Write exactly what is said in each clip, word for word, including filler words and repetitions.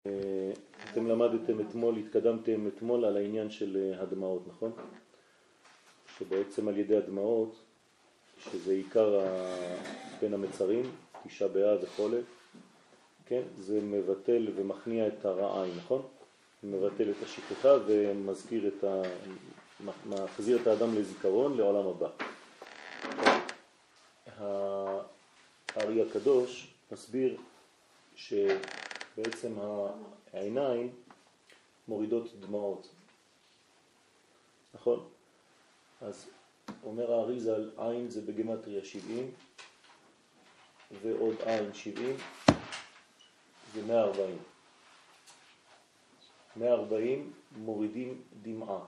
אתם למדתם אתמול, התקדמתם אתמול על העניין של הדמעות, נכון? שבעצם על ידי הדמעות, שזה עיקר בין המצרים, תשעה באב וחולת, כן? זה מבטל ומכניע את הרעי, נכון? מבטל את השכחה ומזכיר את ה... מחזיר את האדם לזיכרון לעולם הבא. הארי הקדוש מסביר שבעצם העיניים מורידות דמעות, נכון? אז אומר האריז"ל, עין זה בגמטריה שבעים ועוד עין שבעים זה מאה וארבעים. מאה וארבעים מורידים דמעה,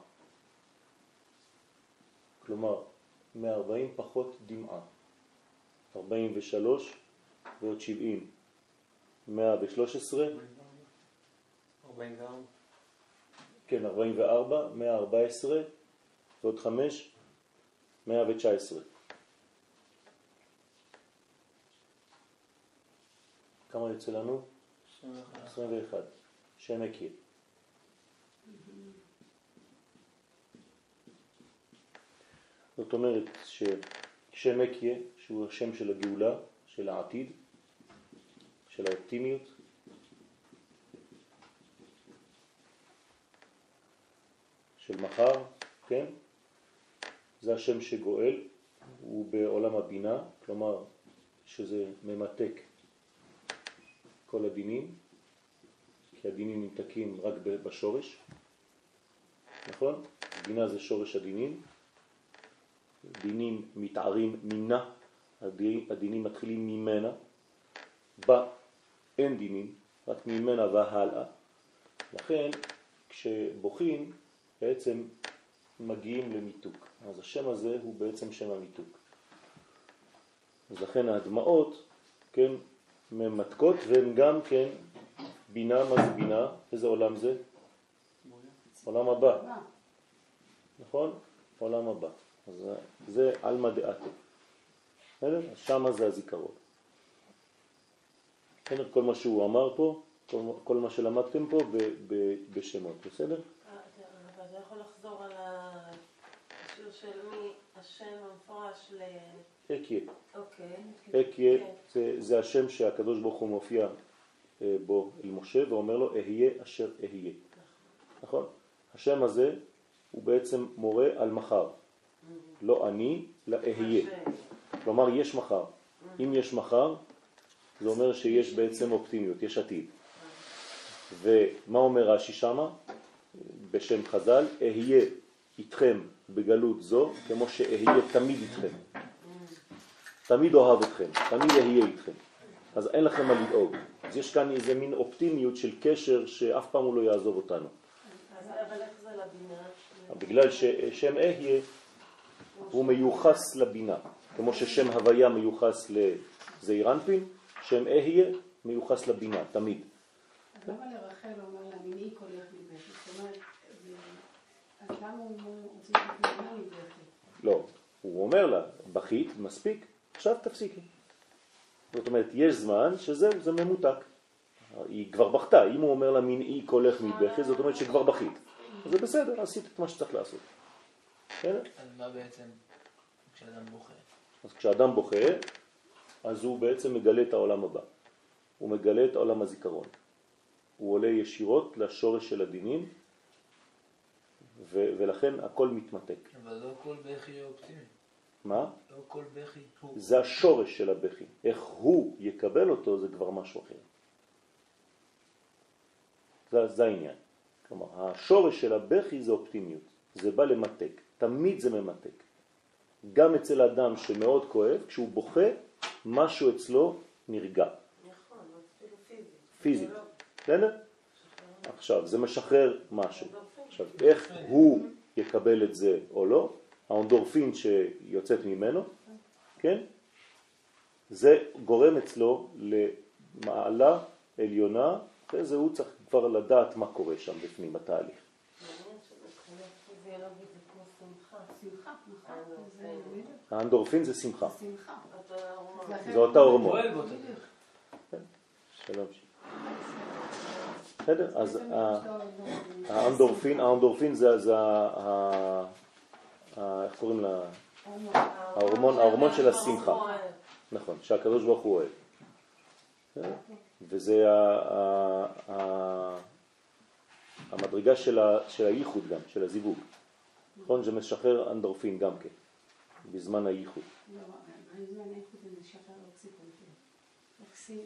כלומר מאה וארבעים פחות דמעה, ארבעים ושלוש ועוד שבעים, מאה ושלוש עשרה, ארבעים וארבע, כן, ארבעים וארבע, מאה וארבע עשרה ועוד חמש, מאה ותשע עשרה. כמה יוצא לנו? עשרים ואחת. שם הכיר. זאת אומרת ששם הכיר, שהוא השם של הגאולה, של העתיד, של האופטימיות, של מחר, כן? זה השם שגואל, הוא בעולם הבינה, כלומר שזה ממתק כל הדינים, כי הדינים נמתקים רק בשורש, נכון? בינה זה שורש הדינים, דינים מתארים מינה, הדינים מתחילים ממנה, בה אין דינים, רק ממנה והלאה, לכן כשבוכים בעצם מגיעים למיתוק. אז השם הזה הוא בעצם שם המיתוק. אז לכן הדמעות, כן, ממתקות, והן גם כן בינה. מה זה בינה? איזה עולם זה? עולם הבא. נכון? עולם הבא. אז זה אלמא דעתו. אז שמה זה הזיכרון. כל מה שהוא אמר פה, כל מה שלמדתם פה בשמות, בסדר? אתה יכול לחזור על השיר של מי השם המפורש ל... אקיה. אוקיי. אקיה זה השם שהקדוש ברוך הוא מופיע בו אל משה ואומר לו אהיה אשר אהיה. נכון? השם הזה הוא בעצם מורה על מחר. לא אני, לא אהיה. כלומר יש מחר. אם יש מחר זה אומר שיש בעצם אופטימיות, יש עתיד. ומה אומר רש"י שמה? בשם חז"ל, אהיה איתכם בגלות זו, כמו שאהיה תמיד איתכם. תמיד אוהב אתכם, תמיד אהיה איתכם. אז אין לכם מה לדאוג. אז יש כאן איזה מין אופטימיות של קשר שאף פעם הוא לא יעזוב אותנו. אבל איך זה לבינה? בגלל ששם אהיה הוא מיוחס לבינה. כמו ששם הוויה מיוחס לזעיר אנפין, שם אהיה מיוחס לבינה, תמיד. אז למה לרחל אומר לה, מיני קולך מבכי? זאת אומרת, אז למה הוא רוצה שתתמנה מבכי? לא, הוא אומר לה, בכית, מספיק, עכשיו תפסיקי. זאת אומרת, יש זמן שזהו, זה ממותק. היא כבר בכתה, אם הוא אומר לה מיני קולך מבכי, זאת אומרת שכבר בכית. אז זה בסדר, עשית את מה שצריך לעשות. אז מה בעצם כשאדם בוכה? אז כשאדם בוכה, אז הוא בעצם מגלה את העולם הבא. הוא מגלה את עולם הזיכרון. הוא עולה ישירות לשורש של הדינים, ו- ולכן הכל מתמתק. אבל לא כל בכי אופטימי. מה? לא כל בכי הוא... זה השורש של הבכי. איך הוא יקבל אותו זה כבר משהו אחר. זה, זה העניין. כלומר, השורש של הבכי זה אופטימיות. זה בא למתק. תמיד זה ממתק. גם אצל אדם שמאוד כואב, כשהוא בוכה, משהו אצלו נרגע. נכון, אפילו פיזית. פיזית. בסדר? עכשיו, זה משחרר משהו. עכשיו, איך הוא יקבל את זה או לא, האונדורפין שיוצאת ממנו, כן? זה גורם אצלו למעלה עליונה, וזה הוא צריך כבר לדעת מה קורה שם בפנים בתהליך. שמחה, נכון. האנדורפין זה שמחה. שמחה. זה אותה הורמון. פועל באותה דרך. שלום. בסדר? אז האנדורפין, האנדורפין זה, איך קוראים לה? ההורמון של השמחה. נכון, שהקדוש ברוך הוא אוהב. וזה המדרגה של הייחוד גם, של הזיווג. נכון, זה משחרר אנדורפין גם כן, בזמן הייחוד. לא, בזמן הייחוד זה משחרר אוקסיטוצין. אוקסי...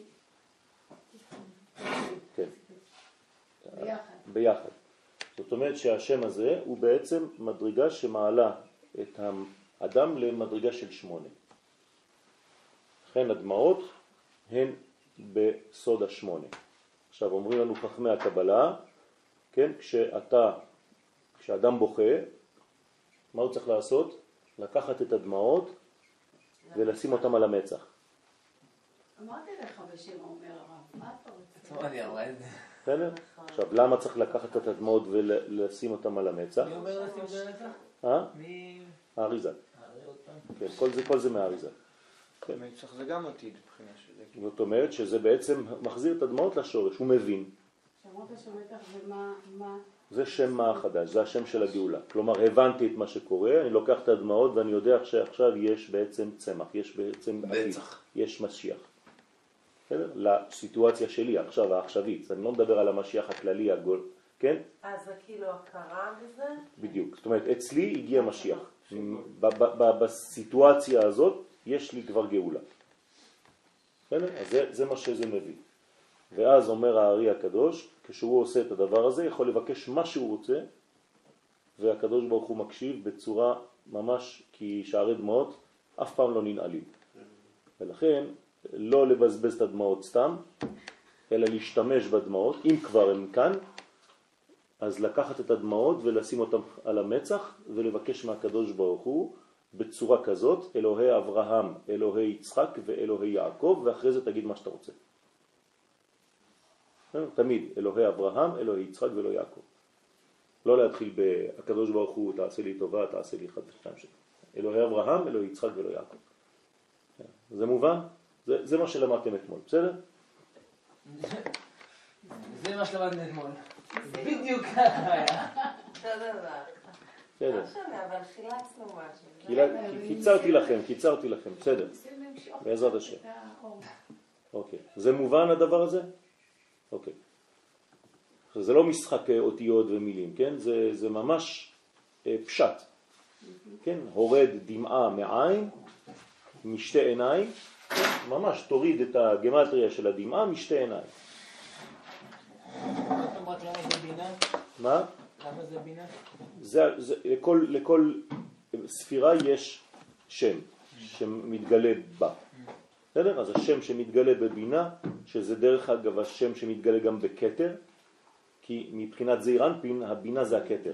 כן. ביחד. ביחד. זאת אומרת שהשם הזה הוא בעצם מדרגה שמעלה את האדם למדרגה של שמונה. לכן הדמעות הן בסוד השמונה. עכשיו אומרים לנו חכמי הקבלה, כן, כשאתה, כשאדם בוכה, מה הוא צריך לעשות? לקחת את הדמעות ולשים אותם על המצח. אמרתי לך בשם אומר הרב, מה אתה רוצה? צמא לי ירד. בסדר? עכשיו, למה צריך לקחת את הדמעות ולשים אותם על המצח? מי אומר לשים את המצח? אה? מי... האריזה. הרי עוד פעם. כן, כל זה, כל זה מהאריזה. מצח זה גם עתיד מבחינה של זה. זאת אומרת שזה בעצם מחזיר את הדמעות לשורש, הוא מבין. שאמרת שמתח ומה... מה... זה שם מה חדש, זה השם של הגאולה. כלומר, הבנתי את מה שקורה, אני לוקח את הדמעות ואני יודע שעכשיו יש בעצם צמח, יש בעצם עתיד, יש משיח. בסדר? לסיטואציה שלי, עכשיו, העכשווית. אני לא מדבר על המשיח הכללי, הגול, כן? אז זה כאילו הכרה בזה? בדיוק. זאת אומרת, אצלי הגיע משיח. בסיטואציה הזאת יש לי כבר גאולה. בסדר? אז זה, זה מה שזה מביא. ואז אומר הארי הקדוש, כשהוא עושה את הדבר הזה, יכול לבקש מה שהוא רוצה, והקדוש ברוך הוא מקשיב בצורה ממש, כי שערי דמעות אף פעם לא ננעלים. ולכן, לא לבזבז את הדמעות סתם, אלא להשתמש בדמעות, אם כבר הם כאן, אז לקחת את הדמעות ולשים אותם על המצח, ולבקש מהקדוש ברוך הוא בצורה כזאת, אלוהי אברהם, אלוהי יצחק ואלוהי יעקב, ואחרי זה תגיד מה שאתה רוצה. תמיד, אלוהי אברהם, אלוהי יצחק ואלוהי יעקב. לא להתחיל ב"הקדוש ברוך הוא, תעשה לי טובה, תעשה לי אחד ושתיים שלך. אלוהי אברהם, אלוהי יצחק ואלוהי יעקב. זה מובן? זה, זה מה שלמדתם אתמול, בסדר? זה מה שלמדנו אתמול. בדיוק ככה היה. אותו דבר. בסדר. לא שונה, אבל חילצנו משהו. קיצרתי לכם, קיצרתי לכם, בסדר. בעזרת השם. אוקיי. זה מובן הדבר הזה? אוקיי. זה לא משחק אותיות ומילים, כן? זה, זה ממש פשט. כן? הורד דמעה מעין, משתי עיניים, ממש תוריד את הגמטריה של הדמעה משתי עיניים. למה זה בינה? מה? למה זה בינה? זה, זה, לכל, לכל ספירה יש שם שמתגלה בה. בסדר? אז השם שמתגלה בבינה, שזה דרך אגב השם שמתגלה גם בכתר, כי מבחינת זעיר אנפין, הבינה זה הכתר.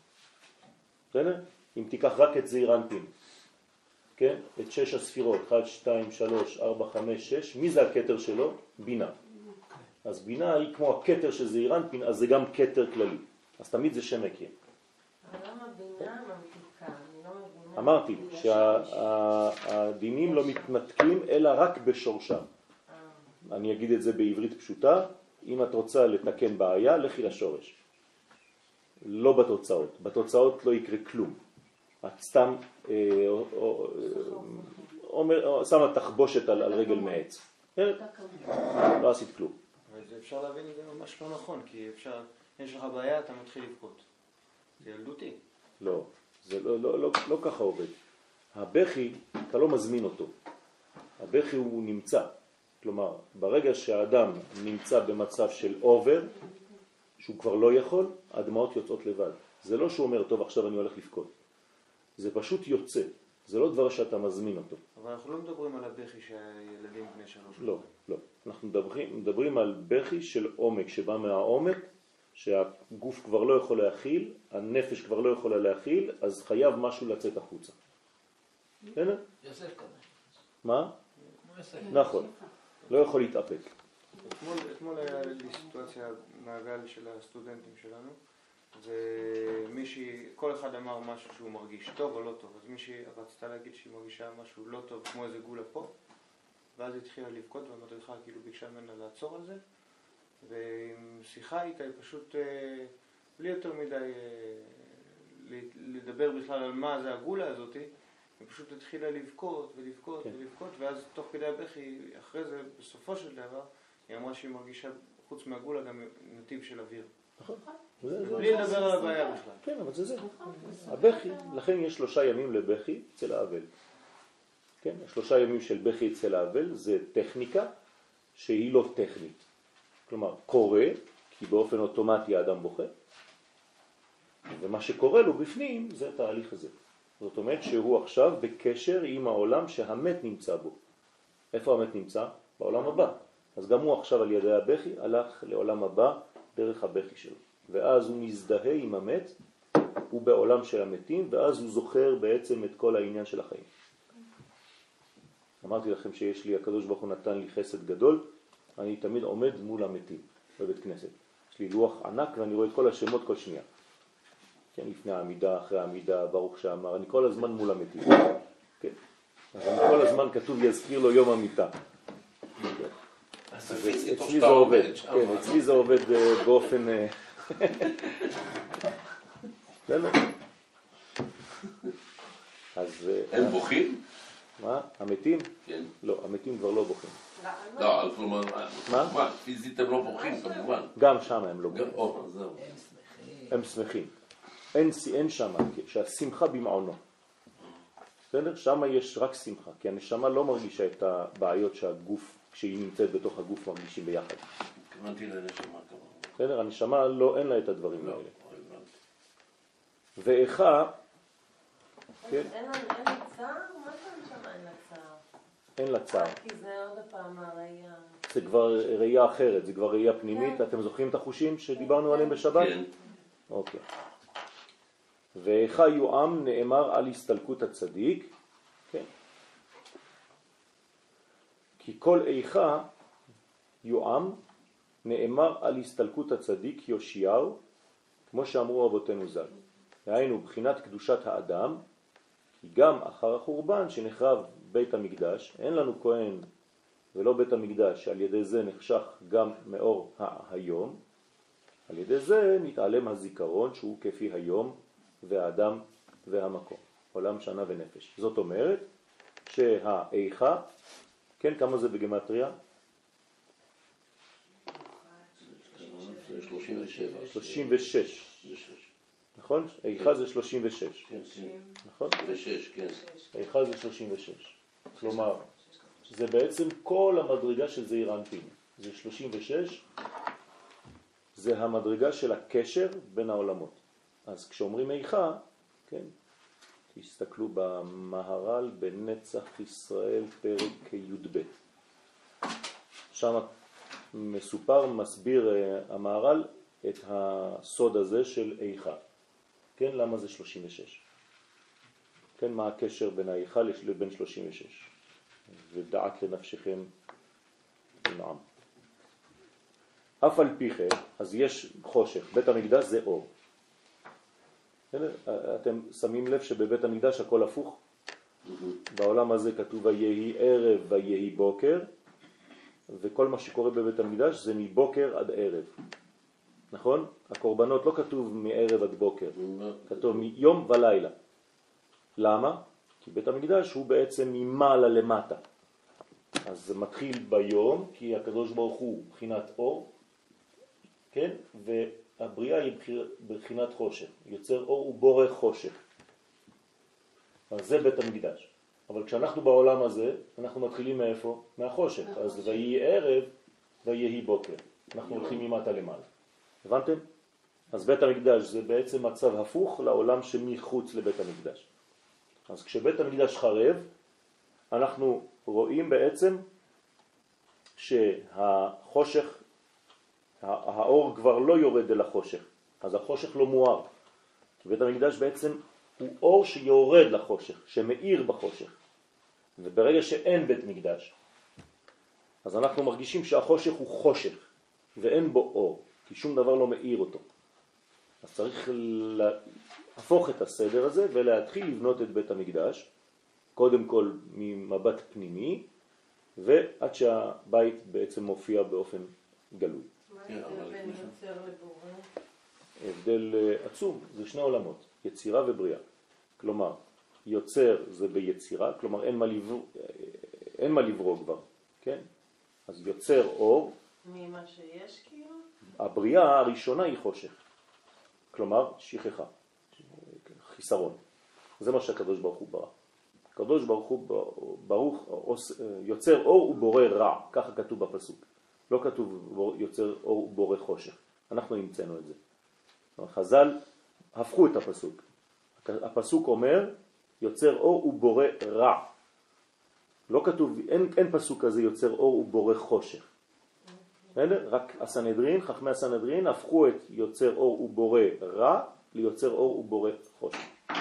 בסדר? אם תיקח רק את זעיר אנפין, כן? את שש הספירות, אחת, שתיים, שלוש, ארבע, חמש, שש, מי זה הכתר שלו? בינה. אז בינה היא כמו הכתר של זעיר אנפין, אז זה גם כתר כללי. אז תמיד זה שם מקיים. אבל למה בינה ממתיקה? אני לא מבינה. אמרתי שהדינים לא מתנתקים אלא רק בשורשם. אני אגיד את זה בעברית פשוטה, אם את רוצה לתקן בעיה, לכי לשורש. לא בתוצאות. בתוצאות לא יקרה כלום. את סתם אה, או, או, אומר, שמה תחבושת על, על רגל מעץ. לא עשית כלום. אבל אפשר להבין את זה ממש לא נכון, כי אפשר, יש לך בעיה, אתה מתחיל לבכות. זה ילדותי. לא, זה לא, לא, לא, לא ככה עובד. הבכי, אתה לא מזמין אותו. הבכי הוא נמצא. כלומר, ברגע שהאדם נמצא במצב של אובר, שהוא כבר לא יכול, הדמעות יוצאות לבד. זה לא שהוא אומר, טוב, עכשיו אני הולך לבכות. זה פשוט יוצא. זה לא דבר שאתה מזמין אותו. אבל אנחנו לא מדברים על הבכי שהילדים בני שלוש. לא, לא. אנחנו מדברים, מדברים על בכי של עומק, שבא מהעומק, שהגוף כבר לא יכול להכיל, הנפש כבר לא יכולה להכיל, אז חייב משהו לצאת החוצה. הנה? יוסף כזה. מה? כמו יוסף. נכון. לא יכול להתאפק. אתמול, אתמול היה לי סיטואציה מעגל של הסטודנטים שלנו, ומישהי, כל אחד אמר משהו שהוא מרגיש טוב או לא טוב, אז מישהי רצתה להגיד שהיא מרגישה משהו לא טוב, כמו איזה גולה פה, ואז היא התחילה לבכות, והמדריכה כאילו ביקשה ממנה לעצור על זה, ועם בשיחה איתה היא פשוט, אה, בלי יותר מדי אה, לדבר בכלל על מה זה הגולה הזאת, היא פשוט התחילה לבכות ולבכות כן. ולבכות, ואז תוך כדי הבכי, אחרי זה, בסופו של דבר, היא אמרה שהיא מרגישה, חוץ מהגולה, גם נתיב של אוויר. נכון. בלי לדבר על הבעיה בכלל. כן, אבל זה זה. הבכי, לכן יש שלושה ימים לבכי אצל האבל. כן, שלושה ימים של בכי אצל האבל זה טכניקה שהיא לא טכנית. כלומר, קורה, כי באופן אוטומטי האדם בוכה, ומה שקורה לו בפנים זה התהליך הזה. זאת אומרת שהוא עכשיו בקשר עם העולם שהמת נמצא בו. איפה המת נמצא? בעולם הבא. אז גם הוא עכשיו על ידי הבכי הלך לעולם הבא דרך הבכי שלו. ואז הוא מזדהה עם המת, הוא בעולם של המתים, ואז הוא זוכר בעצם את כל העניין של החיים. אמרתי לכם שיש לי, הקדוש ברוך הוא נתן לי חסד גדול, אני תמיד עומד מול המתים בבית כנסת. יש לי לוח ענק ואני רואה את כל השמות כל שנייה. כן, לפני העמידה, אחרי העמידה, ברוך שאמר, אני כל הזמן מול המתים. כן. אז אני כל הזמן כתוב יזכיר לו יום המיטה. אצלי זה עובד, כן, אצלי זה עובד באופן... למה? אז... הם בוכים? מה? המתים? כן. לא, המתים כבר לא בוכים. לא, אז כלומר, מה? פיזית הם לא בוכים, כמובן. גם שם הם לא בוכים. או, זהו. הם שמחים. אין שם, שהשמחה במעונו. בסדר? שם יש רק שמחה, כי הנשמה לא מרגישה את הבעיות שהגוף, כשהיא נמצאת בתוך הגוף, מרגישים ביחד. התכוונתי לנשמה כמובן. בסדר? הנשמה לא, אין לה את הדברים האלה. ואיכה, כן? אין לה צער? מה זה הנשמה אין לה צער? אין לה צער. כי זה עוד פעם הראייה. זה כבר ראייה אחרת, זה כבר ראייה פנימית. אתם זוכרים את החושים שדיברנו עליהם בשבת? כן. אוקיי. ואיכה יועם נאמר על הסתלקות הצדיק, כן? כי כל איכה יועם נאמר על הסתלקות הצדיק יושיעו, כמו שאמרו רבותינו ז"ל. היינו בחינת קדושת האדם, כי גם אחר החורבן שנחרב בית המקדש, אין לנו כהן ולא בית המקדש, שעל ידי זה נחשך גם מאור היום, על ידי זה נתעלם הזיכרון שהוא כפי היום והאדם והמקום, עולם שנה ונפש. זאת אומרת שהאיכה, כן, כמה זה בגמטריה? שלושים ושבע. שלושים ושש. נכון? איכה זה שלושים ושש. כן, כן. נכון? ושש, כן. איכה זה שלושים ושש. כלומר, זה בעצם כל המדרגה של זעיר אנפין. זה שלושים ושש, זה המדרגה של הקשר בין העולמות. אז כשאומרים איכה, כן, תסתכלו במהר"ל בנצח ישראל פרק י"ב. שם מסופר, מסביר המהר"ל את הסוד הזה של איכה. כן, למה זה שלושים ושש? כן, מה הקשר בין האיכה לבין שלושים ושש? ודעת לנפשכם נעם. אף על פי כן, אז יש חושך, בית המקדש זה אור. אתם שמים לב שבבית המקדש הכל הפוך? בעולם הזה כתוב ויהי ערב ויהי בוקר, וכל מה שקורה בבית המקדש זה מבוקר עד ערב. נכון? הקורבנות לא כתוב מערב עד בוקר, כתוב מיום ולילה. למה? כי בית המקדש הוא בעצם ממעלה למטה. אז זה מתחיל ביום, כי הקדוש ברוך הוא בחינת אור, כן? והבריאה היא בחינת חושך. יוצר אור ובורא חושך. אז זה בית המקדש. אבל כשאנחנו בעולם הזה, אנחנו מתחילים מאיפה? מהחושך. אז ויהי ערב ויהי בוקר. אנחנו הולכים ממטה למעלה. הבנתם? אז בית המקדש זה בעצם מצב הפוך לעולם שמחוץ לבית המקדש. אז כשבית המקדש חרב, אנחנו רואים בעצם שהחושך, האור כבר לא יורד אל החושך, אז החושך לא מואר. בית המקדש בעצם הוא אור שיורד לחושך, שמאיר בחושך. וברגע שאין בית מקדש, אז אנחנו מרגישים שהחושך הוא חושך, ואין בו אור, כי שום דבר לא מאיר אותו. אז צריך להפוך את הסדר הזה ולהתחיל לבנות את בית המקדש, קודם כל ממבט פנימי, ועד שהבית בעצם מופיע באופן גלוי. מה כן, אבל בין לפני זה. יוצר לבורא? הבדל אה, עצום, זה שני עולמות, יצירה ובריאה. כלומר, יוצר זה ביצירה, כלומר אין מה לברוא, אין מה לברוא כבר, כן? אז יוצר אור, ממה שיש כאילו? הבריאה הראשונה היא חושך, כלומר שכחה, חיסרון. זה מה שהקדוש ברוך הוא ברא. הקדוש ברוך הוא ברוך יוצר אור ובורא רע, ככה כתוב בפסוק. לא כתוב יוצר אור ובורא חושך. אנחנו המצאנו את זה. חז"ל הפכו את הפסוק. הפסוק אומר יוצר אור ובורא רע. לא כתוב, אין, אין פסוק כזה יוצר אור ובורא חושך. בסדר? רק הסנהדרין, חכמי הסנהדרין הפכו את יוצר אור ובורא רע ליוצר אור ובורא חושך.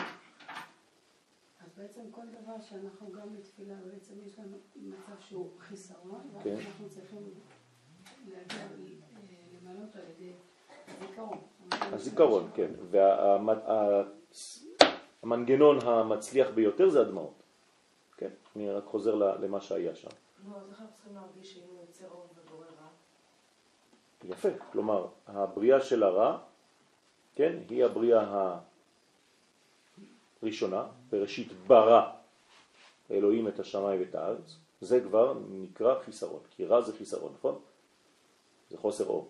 אז בעצם כל דבר שאנחנו גם בתפילה, בעצם יש לנו מצב שהוא חיסרון, כן. ואנחנו צריכים להגיע למעלות על ידי הזיכרון. הזיכרון, כן. והמנגנון המצליח ביותר זה הדמעות. כן, אני רק חוזר למה שהיה שם. לא, אז אנחנו צריכים להרגיש שאם הוא יוצר אור ובורא רע. יפה, כלומר, הבריאה של הרע, כן, היא הבריאה הראשונה, בראשית ברא אלוהים את השמיים ואת הארץ, זה כבר נקרא חיסרון, כי רע זה חיסרון, נכון? זה חוסר אור.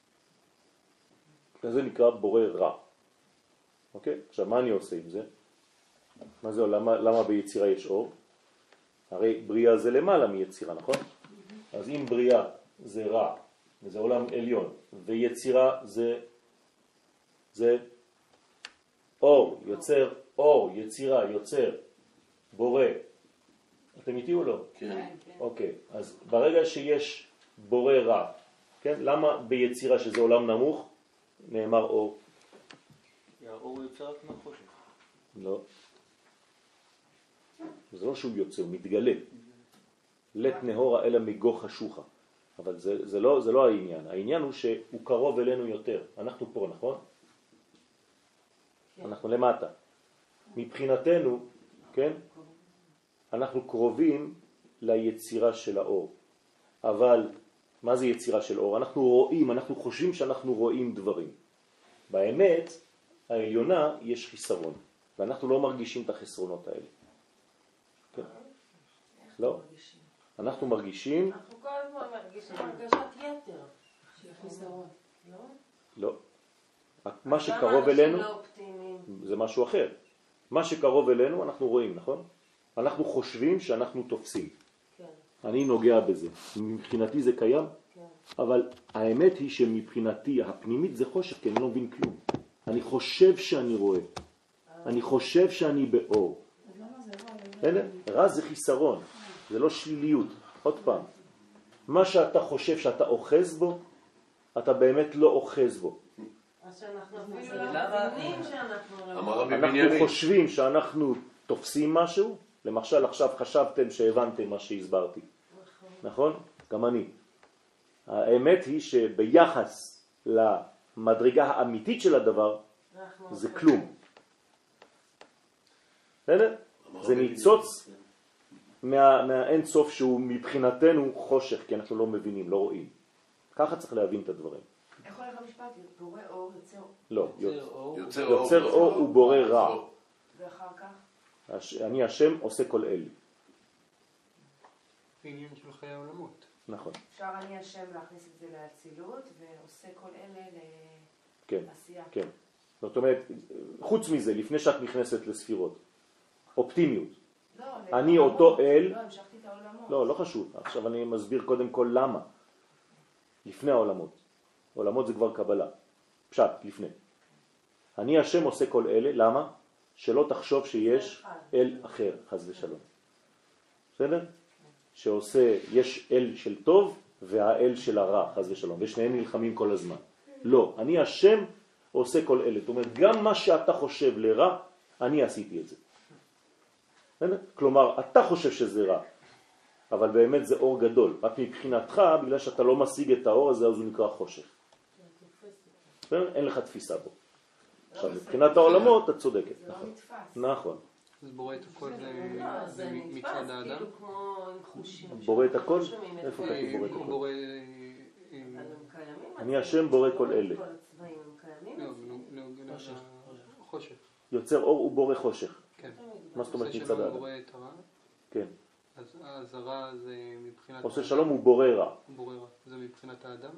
זה נקרא בורא רע. אוקיי? עכשיו, מה אני עושה עם זה? מה זה, למה, למה ביצירה יש אור? הרי בריאה זה למעלה מיצירה, נכון? אז אם בריאה זה רע, וזה עולם עליון, ויצירה זה, זה אור, יוצר אור, יצירה, יוצר, בורא. אתם איתי או לא? כן. אוקיי, אז ברגע שיש בורא רע, כן? למה ביצירה שזה עולם נמוך נאמר אור? האור יוצר רק מהחושך. לא. זה לא שהוא יוצא, הוא מתגלה. לת נהורה אלא מגו חשוכה. אבל זה, זה, לא, זה לא העניין. העניין הוא שהוא קרוב אלינו יותר. אנחנו פה, נכון? אנחנו למטה. מבחינתנו, כן? אנחנו קרובים ליצירה של האור. אבל מה זה יצירה של אור? אנחנו רואים, אנחנו חושבים שאנחנו רואים דברים. באמת, העליונה יש חיסרון, ואנחנו לא מרגישים את החסרונות האלה. כן? לא. אנחנו מרגישים... אנחנו כל הזמן מרגישים הרגשת יתר. של חיסרון. לא? לא. מה שקרוב אלינו זה משהו אחר. מה שקרוב אלינו אנחנו רואים, נכון? אנחנו חושבים שאנחנו תופסים. כן. אני נוגע בזה. מבחינתי זה קיים, כן. אבל האמת היא שמבחינתי הפנימית זה חושך, כי אני לא מבין כלום. אני חושב שאני רואה. אני חושב שאני באור. אז למה זה רע? הנה, רע זה חיסרון, זה לא שליליות. עוד פעם, מה שאתה חושב שאתה אוחז בו, אתה באמת לא אוחז בו. אז שאנחנו אפילו לא מבינים שאנחנו... אמר רבי אנחנו בנימין. חושבים שאנחנו תופסים משהו, למשל עכשיו חשבתם שהבנתם מה שהסברתי, נכון? גם אני. האמת היא שביחס למדרגה האמיתית של הדבר, זה כלום. בסדר? זה ניצוץ מה, מהאין סוף שהוא מבחינתנו חושך, כי אנחנו לא מבינים, לא רואים. ככה צריך להבין את הדברים. איך הולך המשפט? בורא אור יוצר... לא, יוצר יוצר אור ובורא רע. ואחר כך? אני השם עושה כל אל. עניין של חיי העולמות. נכון. אפשר אני השם להכניס את זה לאצילות ועושה כל אלה כן, לעשייה. כן. זאת אומרת, חוץ מזה, לפני שאת נכנסת לספירות, אופטימיות. לא, אני לעולמות. אותו אל... לא, המשכתי את העולמות. לא, לא חשוב. עכשיו אני מסביר קודם כל למה. לפני העולמות. עולמות זה כבר קבלה. פשט, לפני. אני השם עושה כל אלה, למה? שלא תחשוב שיש אל אחר, חס ושלום. בסדר? שעושה, יש אל של טוב והאל של הרע, חס ושלום. ושניהם נלחמים כל הזמן. לא, אני השם עושה כל אלה. זאת אומרת, גם מה שאתה חושב לרע, אני עשיתי את זה. בסדר? כלומר, אתה חושב שזה רע. אבל באמת זה אור גדול. רק מבחינתך, בגלל שאתה לא משיג את האור הזה, אז הוא נקרא חושך. אין לך תפיסה בו. עכשיו, מבחינת העולמות, את צודקת. זה לא נתפס. נכון. אז בורא את הכל לא, זה מצד האדם? כאילו כמו עם חושים. בורא את הכל? שומעים את איפה זה. כתוב בורא את הוא הכל? בורא... אבל הם קיימים אני השם בורא כל אלה. כל הצבעים הם קיימים. לא, בנוגע לחושך. יוצר אור ובורא חושך. כן. מה זאת אומרת עושה מצד שלום האדם? בורא את הרע, כן. אז אז הרע זה מבחינת... עושה שלום הוא בורא רע. בורא רע. זה מבחינת האדם?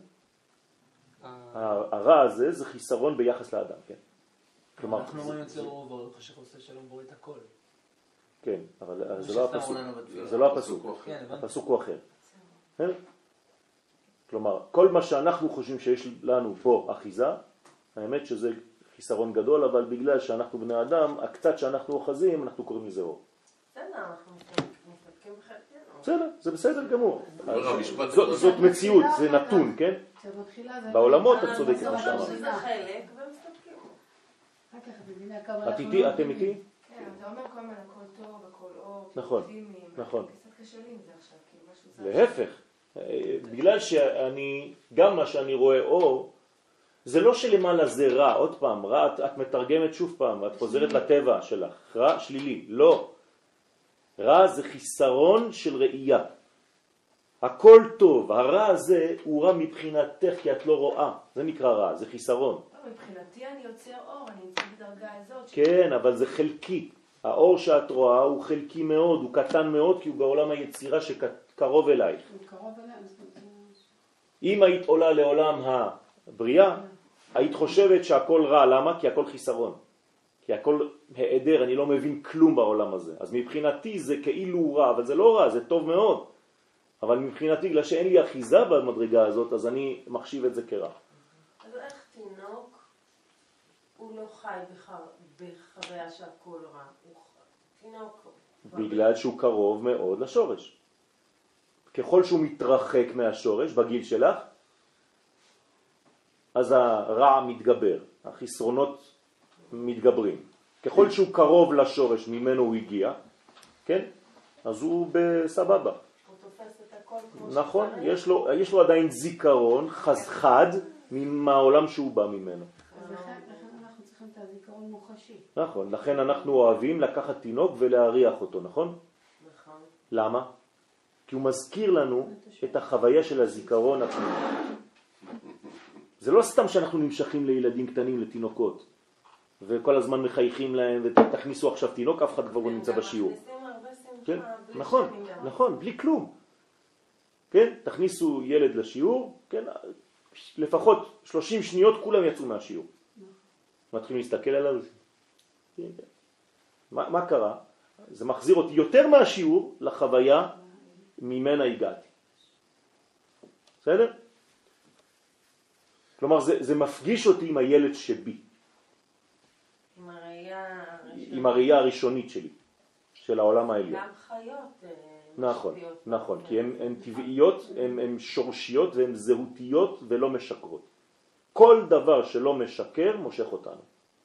הרע הזה זה חיסרון ביחס לאדם, כן. כלומר, אנחנו אומרים יוצר אור ובורא חושך, עושה שלום בורא את הכל. כן, אבל זה שסתם לא הפסוק. עונה בתפילה. זה לא הפסוק. כן, הבנתי. הפסוק הוא אחר. כן? כלומר, כל מה שאנחנו חושבים שיש לנו פה אחיזה, האמת שזה חיסרון גדול, אבל בגלל שאנחנו בני אדם, הקצת שאנחנו אוחזים, אנחנו קוראים לזה אור. בסדר, אנחנו מסתפקים בחלקנו. בסדר, זה בסדר גמור. לא, המשפט זאת- הזה- זאת מציאות, זה נתון, כן? כשמתחילה זה... בעולמות את אנחנו צודקת מה מסתפקים שאמרת. שזה חלק ומסתפקים. אחר כך את מבינה כמה... את איתי? אתם איתי? כן, אתה אומר כל הזמן הכל טוב, הכל אור, נכון, אופטימיים, נכון. קצת קשה לי עם זה עכשיו, כאילו משהו זה... להפך, בגלל שאני, גם מה שאני רואה אור, זה לא שלמעלה זה רע, עוד פעם, רע, את, את מתרגמת שוב פעם, את חוזרת לטבע שלך, רע שלילי, לא. רע זה חיסרון של ראייה. הכל טוב, הרע הזה הוא רע מבחינתך כי את לא רואה, זה נקרא רע, זה חיסרון. לא, מבחינתי אני יוצר אור, אני נמצאת בדרגה הזאת. ש- כן, אבל זה חלקי. האור שאת רואה הוא חלקי מאוד, הוא קטן מאוד כי הוא בעולם היצירה שקרוב אלייך. הוא קרוב אליי, אז זה... אם היית עולה לעולם הבריאה, היית חושבת שהכל רע, למה? כי הכל חיסרון. כי הכל העדר, אני לא מבין כלום בעולם הזה. אז מבחינתי זה כאילו רע, אבל זה לא רע, זה טוב מאוד. אבל מבחינתי, בגלל שאין לי אחיזה במדרגה הזאת, אז אני מחשיב את זה כרע. אז איך תינוק הוא לא חי בחר- בחוויה שהכל רע? הוא ח- תינוק... בגלל שהוא קרוב מאוד לשורש. ככל שהוא מתרחק מהשורש, בגיל שלך, אז הרע מתגבר, החסרונות מתגברים. ככל שהוא קרוב לשורש ממנו הוא הגיע, כן? אז הוא בסבבה. הוא תופס את הכל כמו נכון, שצריך? יש לו, יש לו עדיין זיכרון חז חד מהעולם שהוא בא ממנו. אז לכן לכן אנחנו צריכים את הזיכרון מוחשי. נכון, לכן אנחנו אוהבים לקחת תינוק ולהריח אותו, נכון? נכון. למה? כי הוא מזכיר לנו את החוויה של הזיכרון הפנימי. זה לא סתם שאנחנו נמשכים לילדים קטנים, לתינוקות, וכל הזמן מחייכים להם, ותכניסו עכשיו תינוק, אף אחד כבר לא נמצא בשיעור. מכניסים הרבה שמחה, כן, בלי נכון, שנים גם. נכון, בלי כלום. כן, תכניסו ילד לשיעור, כן, לפחות שלושים שניות כולם יצאו מהשיעור. מתחילים להסתכל עליו. כן, כן. מה, מה קרה? זה מחזיר אותי יותר מהשיעור לחוויה ממנה הגעתי. בסדר? כלומר, זה, זה מפגיש אותי עם הילד שבי, עם הראייה הראשונית. עם הראייה הראשונית שלי, של העולם העליון. גם חיות. אה, נכון, משפיעות. נכון, כי הן, הן טבעיות, הן, הן שורשיות והן זהותיות ולא משקרות. כל דבר שלא משקר מושך אותנו.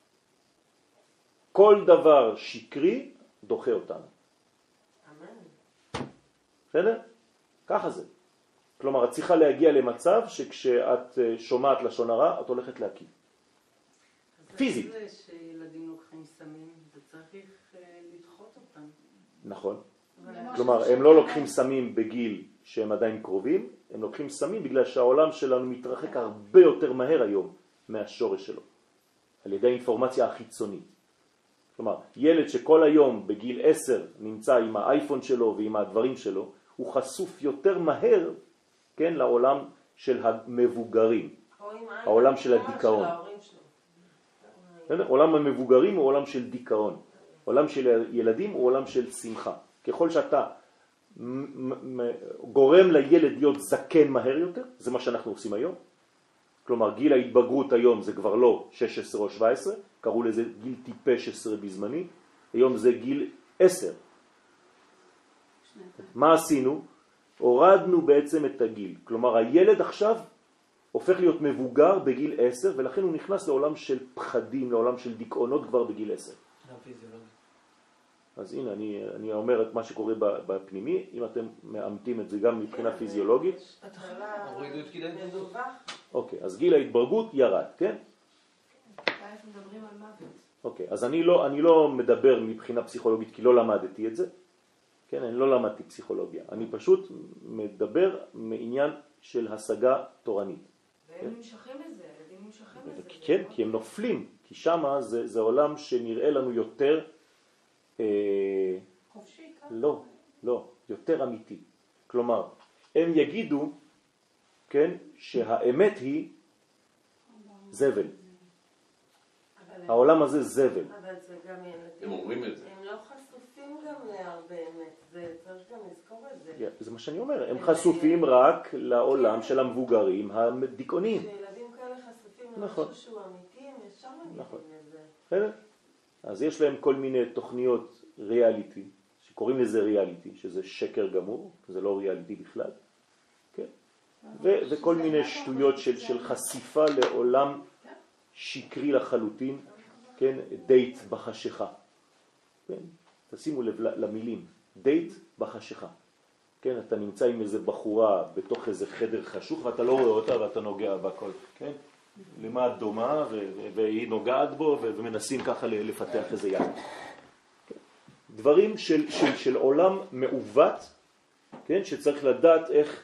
כל דבר שקרי דוחה אותנו. אמן. בסדר? ככה זה. כלומר, את צריכה להגיע למצב שכשאת שומעת לשון הרע, את הולכת להקיא. פיזית. זה שילדים לוקחים סמים, וצריך אה, לדחות אותם. נכון. אבל כלומר, הם לא לוקחים סמים בגיל שהם עדיין קרובים, הם לוקחים סמים בגלל שהעולם שלנו מתרחק הרבה יותר מהר היום מהשורש שלו, על ידי האינפורמציה החיצונית. כלומר, ילד שכל היום בגיל עשר נמצא עם האייפון שלו ועם הדברים שלו, הוא חשוף יותר מהר, כן, לעולם של המבוגרים, או עם העולם של האימא הדיכאון. של ההורים שלו. בסדר? עולם המבוגרים הוא עולם של דיכאון. עולם של ילדים הוא עולם של שמחה. ככל שאתה גורם לילד להיות זקן מהר יותר, זה מה שאנחנו עושים היום. כלומר, גיל ההתבגרות היום זה כבר לא שש עשרה או שבע עשרה, קראו לזה גיל טיפש עשרה בזמני, היום זה גיל עשר. מה עשינו? הורדנו בעצם את הגיל. כלומר, הילד עכשיו הופך להיות מבוגר בגיל עשר, ולכן הוא נכנס לעולם של פחדים, לעולם של דיכאונות כבר בגיל עשר. גם פיזיולוגי. אז הנה, אני, אני אומר את מה שקורה בפנימי, אם אתם מאמתים את זה גם מבחינה פיזיולוגית. הורידו את גיל ההתבגרות. מדווח. אוקיי, אז גיל ההתבגרות ירד, כן? איפה מדברים על מוות? אוקיי, אז אני לא, אני לא מדבר מבחינה פסיכולוגית כי לא למדתי את זה. כן, אני לא למדתי פסיכולוגיה. אני פשוט מדבר מעניין של השגה תורנית. והם נמשכים לזה, ילדים נמשכים לזה. כן, כי הם נופלים, כי שמה זה, זה עולם שנראה לנו יותר, אה, חופשי, ככה. לא, לא, יותר אמיתי. כלומר, הם יגידו, כן, שהאמת היא זבל. אבל- העולם הזה זבל. אבל זה גם ילדים. הם אומרים את זה. הם לא חשופים גם להרבה אמת. זה צריך גם לזכור את זה. זה מה שאני אומר, הם חשופים רק לעולם של המבוגרים הדיכאונים. כשילדים כאלה חשופים נכון. למשהו שהוא אמיתי, הם ישר נכון. מגיעים לזה. בסדר? אז יש להם כל מיני תוכניות ריאליטי, שקוראים לזה ריאליטי, שזה שקר גמור, זה לא ריאליטי בכלל, כן? ו- וכל מיני שטויות של, של חשיפה לעולם שקרי לחלוטין, כן? דייט בחשיכה, כן? תשימו לב למילים, דייט בחשיכה, כן? אתה נמצא עם איזה בחורה בתוך איזה חדר חשוך ואתה לא רואה אותה ואתה נוגע בכל, כן? למה את דומה ו- והיא נוגעת בו ו- ומנסים ככה לפתח איזה יד. דברים של, של, של עולם מעוות, כן? שצריך לדעת איך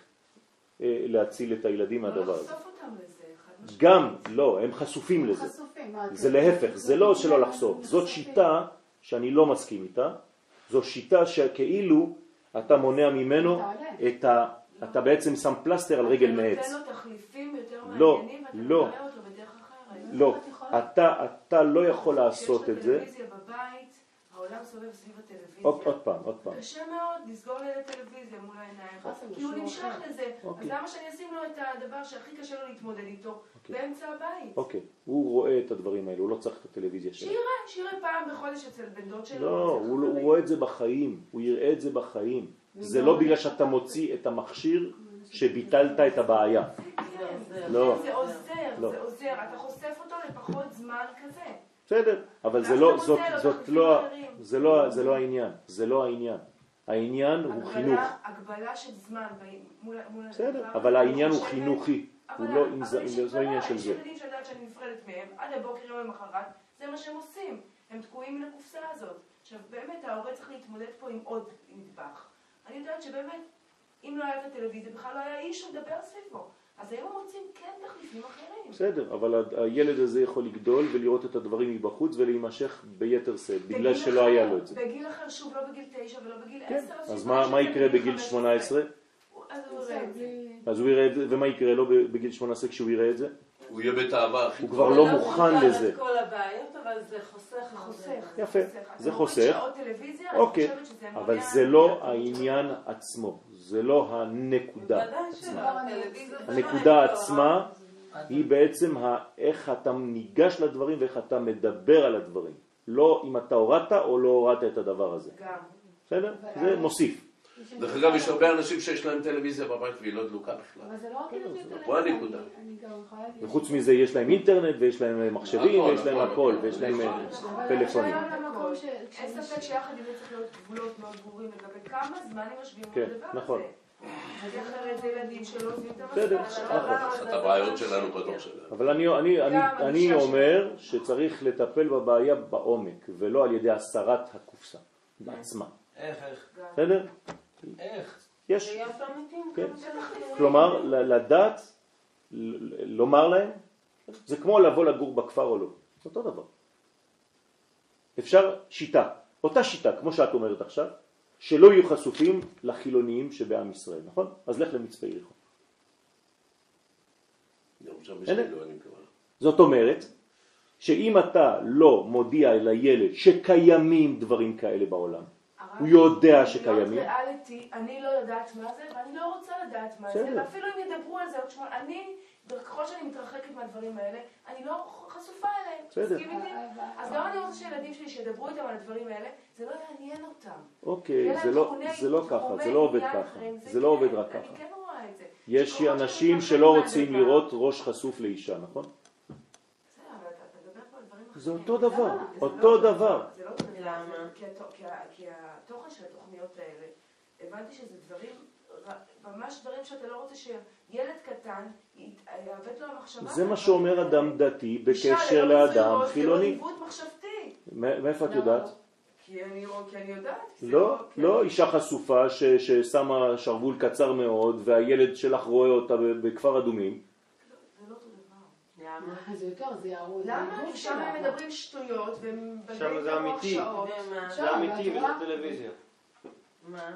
אה, להציל את הילדים מהדבר הזה. לא לחשוף אותם לזה, אחד משהו. גם, לא, הם חשופים לזה. חשופים, מה, זה אתם- להפך, זה לא שלא לחשוף. זאת שיטה שאני לא מסכים איתה. זו שיטה שכאילו אתה מונע ממנו את ה... אתה בעצם שם פלסטר על רגל מעץ. אתה נותן לו תחליפים יותר לא, מעניינים, ואתה לא. מראה אותו בדרך אחרת. לא, אתה, אתה לא יכול לעשות את זה. כשיש לו טלוויזיה בבית, העולם סובב סביב הטלוויזיה. עוד, עוד פעם, עוד פעם. קשה מאוד לסגור לילד טלוויזיה מול העיניים, חסר כי הוא משהו נמשך אחר. לזה. אוקיי. אז למה שאני אשים לו את הדבר שהכי קשה לו להתמודד איתו באמצע הבית? אוקיי, הוא רואה את הדברים האלו, הוא לא צריך את הטלוויזיה שלו. שיראה, שיראה פעם בחודש אצל בן דוד שלו. לא, אצל הוא, לא- חברים. הוא רואה את זה בחיים, הוא יראה את זה בחיים. זה לא בגלל שאתה מוציא את המכשיר שביטלת את הבעיה. כן, לא. זה עוזר, לא. זה עוזר. אתה חושף אותו לפחות זמן כזה. בסדר, אבל זה ואז לא, אתה זאת, מוצא לו זאת תחליפים לא, אחרים. זה לא, זה לא העניין, זה לא העניין. העניין הוא הגבלה- חינוך. הגבלה של זמן ב- מול מול בסדר, הדבר, אבל אני העניין הוא חושבת- חינוכי, הוא אבל- לא אבל אם זה יש זה לא הגבלה, עניין של יש זה. ילדים שיודעת שאני נפרדת מהם, עד הבוקר יום למחרת, זה מה שהם עושים. הם תקועים לקופסה הזאת. עכשיו, באמת, ההורה צריך להתמודד פה עם עוד נדבך. אני יודעת שבאמת, אם לא היה את הטלוויזיה, בכלל לא היה איש לדבר סביבו. אז היום מוצאים כן תחליפים אחרים. בסדר, אבל ה- הילד הזה יכול לגדול ולראות את הדברים מבחוץ ולהימשך ביתר שאת, בגלל בגיל שלא אחר, היה לו את זה. בגיל אחר, שוב, לא בגיל תשע ולא בגיל כן, עשר. אז שיפגש מה את מה זה יקרה בגיל חמש שמונה עשרה? אז הוא יראה את זה. אז הוא יראה את זה, ומה יקרה לו בגיל שמונה עשרה כשהוא יראה את זה? הוא יהיה בתאווה הכי הוא גדולה. כבר לא זה מוכן פותר לזה. את כל הבעיות, אבל זה חוסך. הרבה. חוסך. יפה, אתה זה מוריד חוסך. שעות טלוויזיה, אני אוקיי, חושבת שזה מונע אבל זה לא מהילדים העניין עצמו, זה לא הנקודה בוודאי עצמה. שלא, הטלוויזיה זה לא הנקודה אין עצמה היא בעצם ה- איך אתה ניגש לדברים ואיך אתה מדבר על הדברים. לא אם אתה הורדת או לא הורדת את הדבר הזה. גם. בסדר? זה מוסיף. דרך אגב, יש הרבה אנשים שיש להם טלוויזיה בבית והיא לא דלוקה בכלל. אבל זה לא רק טלוויזיה, פה הנקודה. אני גם יכולה להגיד... וחוץ מזה יש להם אינטרנט ויש להם מחשבים נכון, ויש להם נכון, הכל נכון. ויש להם אה, אבל פלאפונים. עכשיו למקום ש- אין ש- ספק שיחד עם זה צריך להיות גבולות מאוד ברורים לגבי כמה זמן הם יושבים כן, על הדבר הזה. נכון. אז אחרת זה ילדים שלא עוזבים את בסדר, המסך. נכון. אחת הבעיות שלנו בדור שלנו. אבל אני, אני, אני, גם אני הגישה אומר שצריך לטפל בבעיה בעומק ולא על ידי הסרת הקופסה בעצמה. איך, איך? בסדר? איך? יש. להיות אמיתיים כן. כמה שאנחנו כלומר, ל- לדעת, ל- לומר להם, זה כמו לבוא לגור בכפר או לא. זה אותו דבר. אפשר שיטה, אותה שיטה, כמו שאת אומרת עכשיו, שלא יהיו חשופים לחילוניים שבעם ישראל, נכון? אז לך למצפה יריחו. גם שם יש הנה. כאילו, אני מקווה. זאת אומרת, שאם אתה לא מודיע לילד שקיימים דברים כאלה בעולם, הוא יודע שקיימים. להיות ריאליטי, אני לא יודעת מה זה, ואני לא רוצה לדעת מה זה, בסדר. ואפילו אם ידברו על זה עוד שמונה, אני, ככל שאני מתרחקת מהדברים האלה, אני לא חשופה אליהם. בסדר. תסכים איתי? אז גם אני רוצה שילדים שלי שידברו איתם על הדברים האלה, זה לא יעניין אותם. אוקיי, זה לא, זה לא ככה, זה לא עובד ככה, זה לא עובד רק אני ככה. כן רואה את זה. יש שככל שאני אנשים מתרחקת שלא רוצים מהדבר- לראות ראש חשוף לאישה, נכון? בסדר, אבל אתה אתה מדבר פה על דברים אחרים. זה אותו דבר, למה? זה אותו לא אותו דבר. זה לא אותו דבר. למה? כי התו- כי ה- כי התוכן של התוכניות האלה, הבנתי שזה דברים, ר- ממש דברים שאתה לא רוצה שילד קטן ית- יעוות לו המחשבה. זה מה שאומר אדם דתי בקשר אישה ללא לאדם זהות, חילוני. זה לא עיוות מחשבתי. מ- מאיפה את יודעת? כי אני כי אני יודעת. זה לא, כי לא אני- אישה חשופה ש- ששמה שרוול קצר מאוד והילד שלך רואה אותה ב- בכפר אדומים. זה לא אותו למה? זה יותר, זה יערות. למה? כי שם הם מדברים שטויות, והם שם זה אמיתי. זה אמיתי וזה טלוויזיה. מה?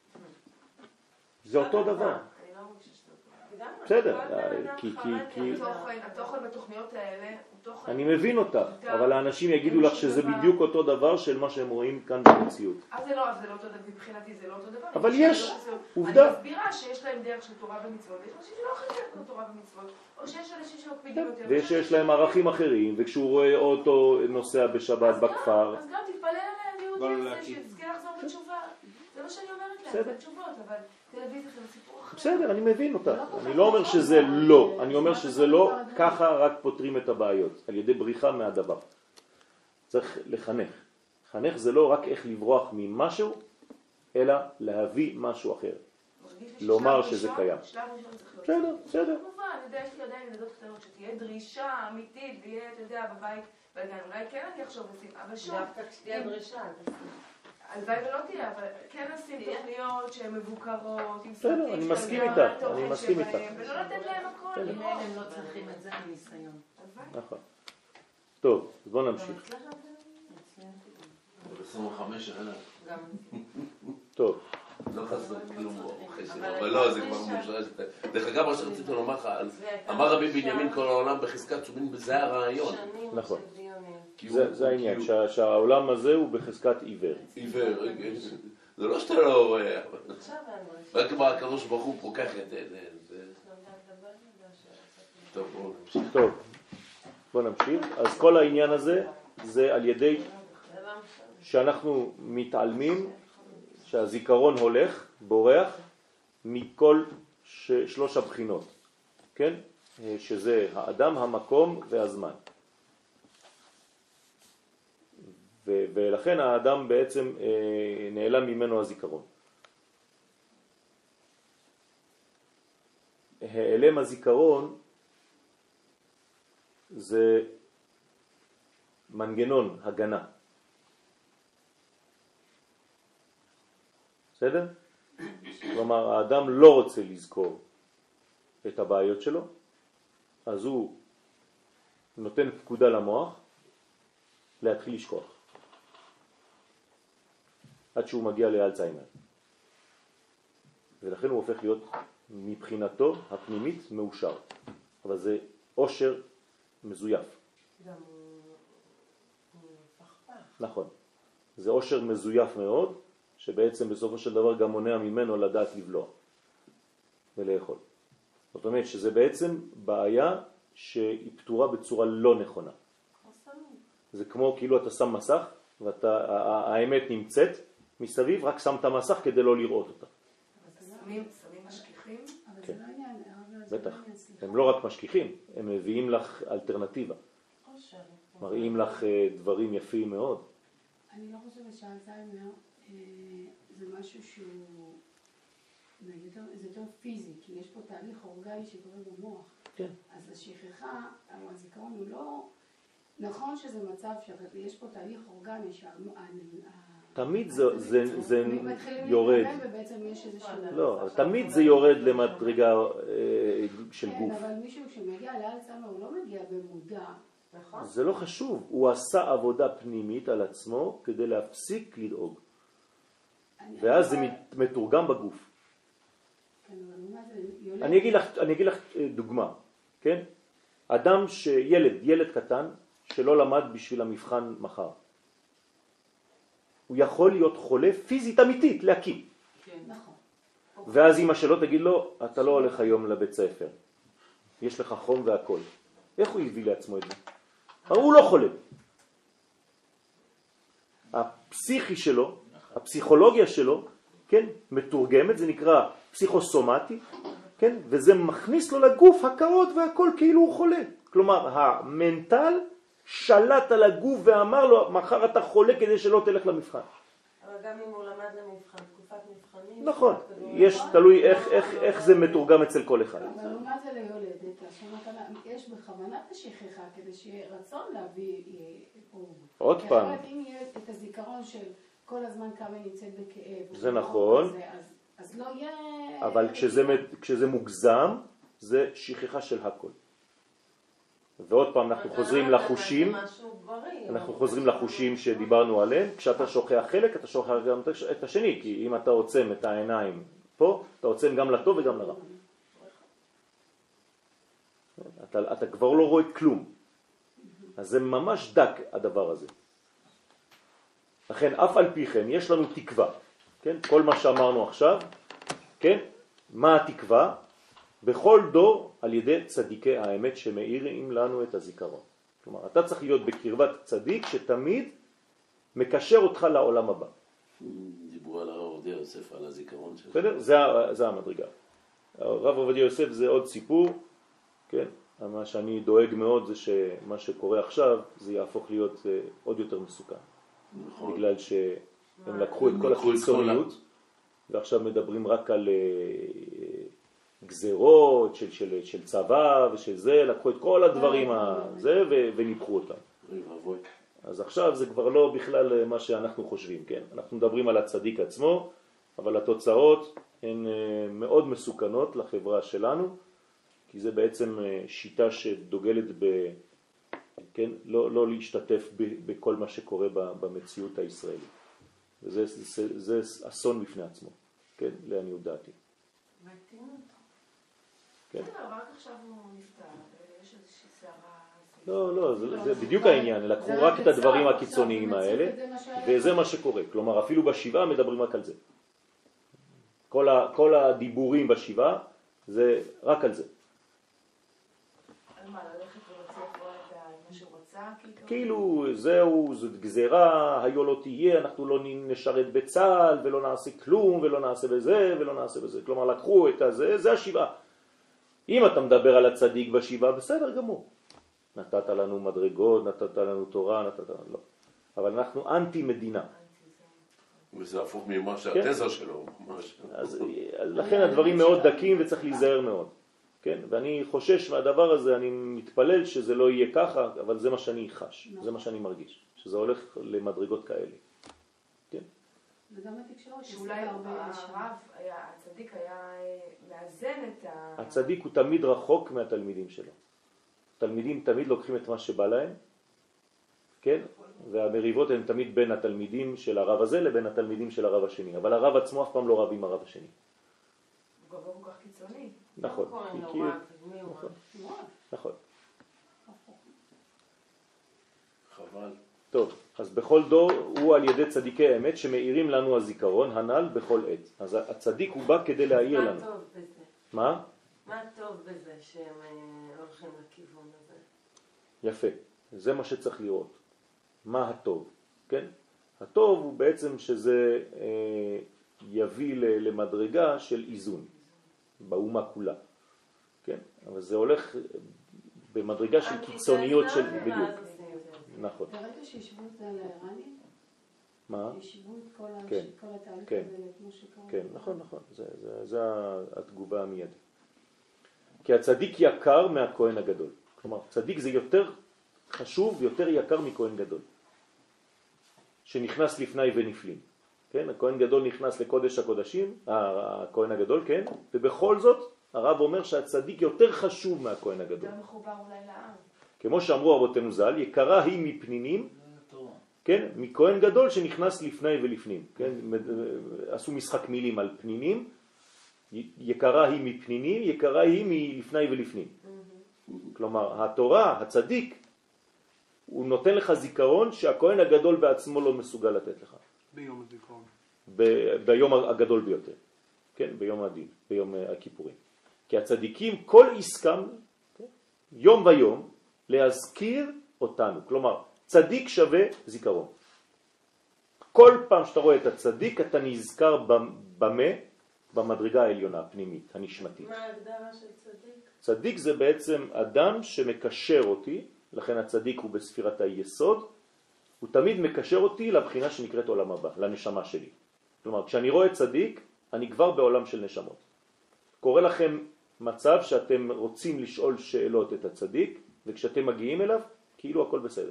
זה אותו דבר. אני לא מרגישה שזה אותו דבר. בסדר, כל כי, בן כי, אדם כי... חרד התוכן, התוכן בתוכניות האלה הוא תוכן... אני מבין אותך, אבל האנשים יגידו לך שזה בדיוק אותו דבר של מה שהם רואים כאן במציאות. אז זה לא, זה לא אותו דבר, מבחינתי זה לא אותו דבר. אבל יש, עובדה. עובדה. אני מסבירה שיש להם דרך של תורה ומצוות, ויש אנשים שלא אוכלים דרך של תורה ומצוות, או שיש אנשים שמקפידים יותר. ויש שיש להם ערכים אחרים, וכשהוא רואה אוטו נוסע בשבת בכפר... אז גם תתפלל עליהם יהודי הזה, שיזכה לחזור בתשובה. זה מה שאני אומרת להם, זה תשובות, אבל טלוויזיה זה סיפור אחר. בסדר, אני מבין אותך. אני לא אומר שזה לא, אני אומר שזה לא, ככה רק פותרים את הבעיות, על ידי בריחה מהדבר. צריך לחנך. חנך זה לא רק איך לברוח ממשהו, אלא להביא משהו אחר. לומר שזה קיים. בסדר, בסדר. כמובן, אני יודע, יש לי עדיין ילדות קטנות שתהיה דרישה אמיתית, ויהיה, אתה יודע, בבית, בגן, אולי כן אני אחשוב לשים, אבל שוב... דווקא כשתהיה דרישה, הלוואי ולא תהיה, אבל כן לשים תוכניות שהן מבוקרות, עם בסדר, סרטים אני של מסכים גם איתך, התוכן אני מסכים שלהם, איתך. ולא לתת להם הכל. אם הם לא צריכים את זה מניסיון. נכון. טוב, אז בוא נמשיך. עשרים וחמש שנה. טוב. לא חסר כלום חסר, אבל לא, זה כבר מושרש. דרך אגב, מה שרציתי לומר לך, אמר רבי בנימין כל העולם בחזקת צומין, וזה הרעיון. נכון. זה העניין, שהעולם הזה הוא בחזקת עיוור. עיוור, זה לא שאתה לא רואה, רק מה הקדוש ברוך הוא פוקח את זה. טוב, בואו נמשיך. טוב, בואו נמשיך. אז כל העניין הזה זה על ידי שאנחנו מתעלמים, שהזיכרון הולך, בורח, מכל שלוש הבחינות, כן? שזה האדם, המקום והזמן. ו- ולכן האדם בעצם אה, נעלם ממנו הזיכרון. העלם הזיכרון זה מנגנון הגנה. בסדר? כלומר, האדם לא רוצה לזכור את הבעיות שלו, אז הוא נותן פקודה למוח להתחיל לשכוח. עד שהוא מגיע לאלצהיימר. ולכן הוא הופך להיות מבחינתו הפנימית מאושר. אבל זה עושר מזויף. גם הוא פחפח. נכון. זה עושר מזויף מאוד, שבעצם בסופו של דבר גם מונע ממנו לדעת לבלוע ולאכול. זאת אומרת שזה בעצם בעיה שהיא פתורה בצורה לא נכונה. זה כמו כאילו אתה שם מסך, והאמת נמצאת מסביב, רק שם את המסך כדי לא לראות אותה. שמים משכיחים? אבל זה לא עניין, בטח. הם לא רק משכיחים, הם מביאים לך אלטרנטיבה. מראים לך דברים יפים מאוד. אני לא חושבת שאלצהיימר זה משהו שהוא זה יותר פיזי, כי יש פה תהליך אורגני שקורה במוח. כן. אז השכחה, או הזיכרון הוא לא... נכון שזה מצב שיש פה תהליך אורגני שה... תמיד זה, זה, זה יורד. ובעצם יש איזשהו... לא, תמיד זה יורד למדרגה של גוף. כן, אבל מישהו שמגיע לאלצהיימר הוא לא מגיע במודע. זה לא חשוב, הוא עשה עבודה פנימית על עצמו כדי להפסיק לדאוג. ואז זה מתורגם בגוף. אני אגיד לך, אני אגיד לך דוגמה, כן? אדם שילד, ילד קטן, שלא למד בשביל המבחן מחר. הוא יכול להיות חולה פיזית אמיתית, להקיא. כן, נכון. ואז אמא שלו תגיד לו, אתה לא הולך היום לבית ספר. יש לך חום והכל. איך הוא הביא לעצמו את זה? הוא לא חולה. הפסיכי שלו, הפסיכולוגיה שלו, כן, מתורגמת, זה נקרא פסיכוסומטי, כן, וזה מכניס לו לגוף הקרות והכל כאילו הוא חולה. כלומר, המנטל שלט על הגוף ואמר לו, מחר אתה חולה כדי שלא תלך למבחן. אבל גם אם הוא למד למבחן, תקופת מבחנים... נכון, יש, תלוי איך, איך, איך זה מתורגם אצל כל אחד. אבל מה זה ליולדת? יש בכוונת השכחה כדי שיהיה רצון להביא... עוד פעם. אם יהיה את הזיכרון של כל הזמן כמה נמצאת בכאב... זה נכון. אז לא יהיה... אבל כשזה, כשזה מוגזם, זה שכחה של הכל. ועוד פעם אנחנו חוזרים לחושים, אנחנו חוזרים לחושים שדיברנו עליהם. כשאתה שוכח חלק, אתה שוכח גם את השני, כי אם אתה עוצם את העיניים פה, אתה עוצם גם לטוב וגם לרע. אתה, אתה כבר לא רואה כלום. אז זה ממש דק הדבר הזה. לכן אף על פי כן יש לנו תקווה, כן? כל מה שאמרנו עכשיו, כן? מה התקווה? בכל דור על ידי צדיקי האמת שמאירים לנו את הזיכרון. כלומר, אתה צריך להיות בקרבת צדיק שתמיד מקשר אותך לעולם הבא. דיברו על הרב עובדיה יוסף, על הזיכרון שלו. בסדר? זה, זה המדרגה. הרב עובדיה יוסף זה עוד סיפור, כן? מה שאני דואג מאוד זה שמה שקורה עכשיו זה יהפוך להיות עוד יותר מסוכן. נכון. בגלל שהם לקחו את כל החיצוניות ועכשיו מדברים רק על גזרות של, של, של צבא ושל זה, לקחו את כל הדברים הזה וניפחו אותם. אז עכשיו זה כבר לא בכלל מה שאנחנו חושבים, כן? אנחנו מדברים על הצדיק עצמו, אבל התוצאות הן מאוד מסוכנות לחברה שלנו, כי זה בעצם שיטה שדוגלת ב... כן? לא, לא להשתתף ב, בכל מה שקורה במציאות הישראלית. וזה זה, זה, זה אסון בפני עצמו, כן? לעניות דעתי. מתאים אותו. כן. רק עכשיו הוא נפטר, יש איזושהי שערה... לא, לא, זה, זה בדיוק העניין, לקחו רק את הדברים הקיצוניים האלה, וזה מה שקורה. כלומר, אפילו בשבעה מדברים רק על זה. כל, ה, כל הדיבורים בשבעה זה רק על זה. על מה, ללכת ורוצה לקרוא את מה שהוא רצה? כאילו, זהו, זאת גזירה, היו לא תהיה, אנחנו לא נשרת בצהל, ולא נעשה כלום, ולא נעשה בזה, ולא נעשה בזה. כלומר, לקחו את הזה, זה השבעה. אם אתה מדבר על הצדיק בשבעה, בסדר גמור. נתת לנו מדרגות, נתת לנו תורה, נתת לנו... לא. אבל אנחנו אנטי מדינה. וזה הפוך ממה שהתזה שלו. אז לכן הדברים מאוד דקים וצריך להיזהר מאוד. כן? ואני חושש מהדבר הזה, אני מתפלל שזה לא יהיה ככה, אבל זה מה שאני חש, זה מה שאני מרגיש, שזה הולך למדרגות כאלה. כן? וגם התקשורת שאולי הרב, הצדיק היה מאזן את ה... הצדיק הוא תמיד רחוק מהתלמידים שלו. תלמידים תמיד לוקחים את מה שבא להם, כן? והמריבות הן תמיד בין התלמידים של הרב הזה לבין התלמידים של הרב השני, אבל הרב עצמו אף פעם לא רב עם הרב השני. הוא גם לא כל כך קיצוני. נכון. נכון. חבל. טוב, אז בכל דור הוא על ידי צדיקי האמת שמאירים לנו הזיכרון, הנ"ל בכל עת. אז הצדיק הוא בא כדי להאיר לנו. מה טוב בזה? מה? מה טוב בזה שהם הולכים לכיוון הזה? יפה, זה מה שצריך לראות. מה הטוב, כן? הטוב הוא בעצם שזה אה, יביא למדרגה של איזון באומה כולה, כן? אבל זה הולך במדרגה של קיצוניות של... בדיוק. נכון. אתה ראית שישבו את זה על האיראנים? מה? שישבו את כל התהליך כן. הזה כמו שקרה. כן, נכון, נכון. זה, זה, זה התגובה המיידית. כי הצדיק יקר מהכהן הגדול. כלומר, צדיק זה יותר חשוב, יותר יקר מכהן גדול. שנכנס לפני ונפלים. כן? הכהן גדול נכנס לקודש הקודשים, הכהן הגדול, כן? ובכל זאת, הרב אומר שהצדיק יותר חשוב מהכהן הגדול. יותר מחובר אולי לעם. כמו שאמרו אבותינו ז"ל, יקרה היא מפנינים, כן? מכהן גדול שנכנס לפני ולפנים. כן? עשו משחק מילים על פנינים, יקרה היא מפנינים, יקרה היא מלפני ולפנים. כלומר, התורה, הצדיק, הוא נותן לך זיכרון שהכהן הגדול בעצמו לא מסוגל לתת לך. ביום הזיכרון. ב- ביום הגדול ביותר. כן? ביום הדין, ביום הכיפורים. כי הצדיקים, כל עסקם, כן? יום ויום, להזכיר אותנו. כלומר, צדיק שווה זיכרון. כל פעם שאתה רואה את הצדיק, אתה נזכר במה? במדרגה העליונה, הפנימית, הנשמתית. מה ההגדרה של צדיק? צדיק זה בעצם אדם שמקשר אותי, לכן הצדיק הוא בספירת היסוד, הוא תמיד מקשר אותי לבחינה שנקראת עולם הבא, לנשמה שלי. כלומר, כשאני רואה צדיק, אני כבר בעולם של נשמות. קורה לכם מצב שאתם רוצים לשאול שאלות את הצדיק, וכשאתם מגיעים אליו, כאילו הכל בסדר.